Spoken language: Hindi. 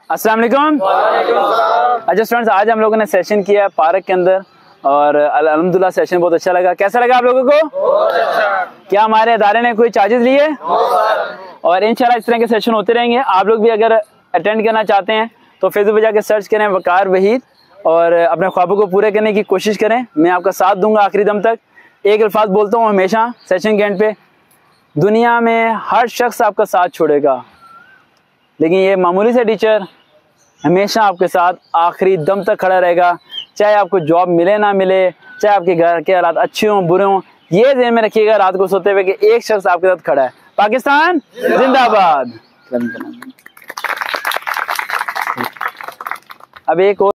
अस्सलाम वालेकुम। अच्छा स्टूडेंट्स, आज हम लोगों ने सेशन किया पार्क के अंदर और अल्हम्दुलिल्लाह सेशन बहुत अच्छा लगा। कैसा लगा आप लोगों को? बहुत अच्छा। क्या हमारे इदारे ने कोई चार्जेस लिए? और इंशाल्लाह इस तरह के सेशन होते रहेंगे। आप लोग भी अगर अटेंड करना चाहते हैं तो फेसबुक पे जाकर सर्च करें वकार वहीद और अपने ख्वाबों को पूरे करने की कोशिश करें। मैं आपका साथ दूंगा आखिरी दम तक। एक अल्फाज बोलता हूँ हमेशा सेशन के एंड पे, दुनिया में हर शख्स आपका साथ छोड़ेगा, लेकिन ये मामूली से टीचर हमेशा आपके साथ आखिरी दम तक खड़ा रहेगा। चाहे आपको जॉब मिले ना मिले, चाहे आपके घर के हालात अच्छे हों बुरे हों, ये ध्यान में रखिएगा रात को सोते हुए कि एक शख्स आपके साथ खड़ा है। पाकिस्तान जिंदाबाद। अब एक और